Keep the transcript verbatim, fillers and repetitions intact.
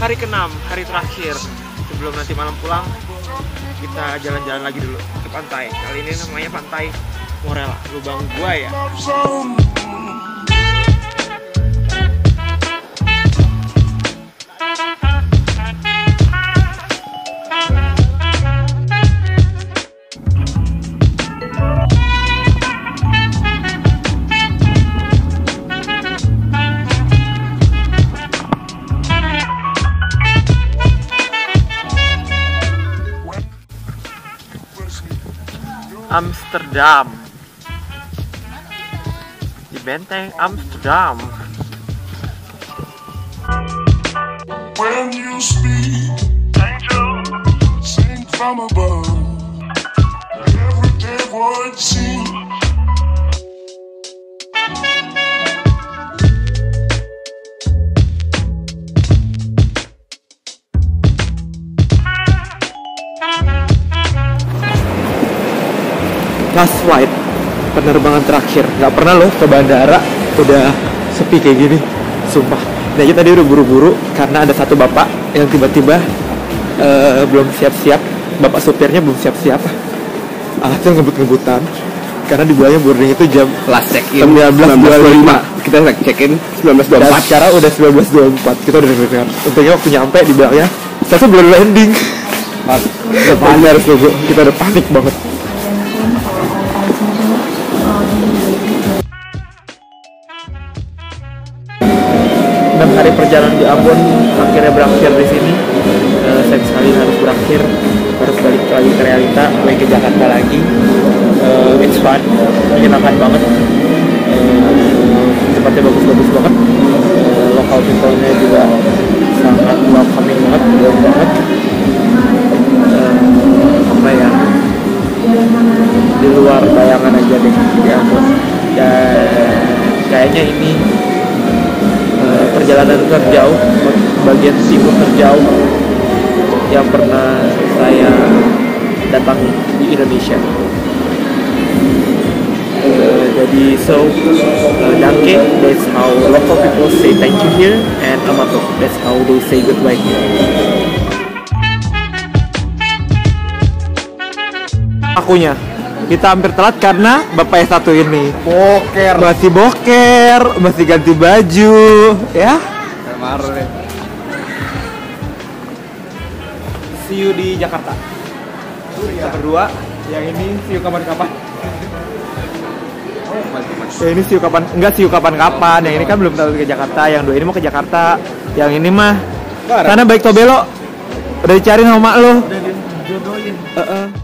hari keenam, hari terakhir. Sebelum nanti malam pulang, kita jalan-jalan lagi dulu ke pantai. Kali ini namanya Pantai Morella, lubang buaya. Amsterdam, di benteng Amsterdam. When you speak, angel, sing from above. Every day would seem. Last flight, penerbangan terakhir. Gak pernah loh ke bandara udah sepi kayak gini, sumpah. Nah kita tadi udah buru-buru karena ada satu bapak yang tiba-tiba uh, belum siap-siap. Bapak supirnya belum siap-siap. Alhasil ngebut-ngebutan karena dibilangnya boarding itu jam last check-in sembilan belas dua puluh lima. Kita check-in sembilan belas dua puluh empat. Dan sekarang udah sembilan belas dua puluh empat. Kita udah dengar. Untungnya waktu nyampe dibilangnya saya belum landing. Udah panik harus nunggu. Kita udah panik banget. enam hari perjalanan di Ambon akhirnya berakhir di sini. Uh, sayang sekali harus berakhir, harus balik lagi ke realita, balik ke Jakarta lagi. Uh, it's fun, menyenangkan banget. Uh, tempatnya bagus-bagus banget. Uh, lokal people-nya juga sangat welcoming banget, bagus banget. Uh, apa ya? Di luar bayangan aja deh di Ambon. Dan kayaknya ini perjalanan terjauh, bagian timur terjauh yang pernah saya datangi di Indonesia. Uh, jadi so uh, Dangke, that's how local people say thank you here, and Amatoo, that's how they say goodbye here. Akunya kita hampir telat karena bapak yang satu ini Boker, masih boker, masih ganti baju, ya. Kemarin. See you di Jakarta. Kita berdua. Yang ini see you kapan-kapan. Ya ini see you kapan? Enggak see you kapan-kapan. Yang ini kan belum tahu ke Jakarta. Yang dua ini mau ke Jakarta. Yang ini mah sana baik tobelo. Udah dicariin sama mak lo. Udah dijodohin. Uh -uh.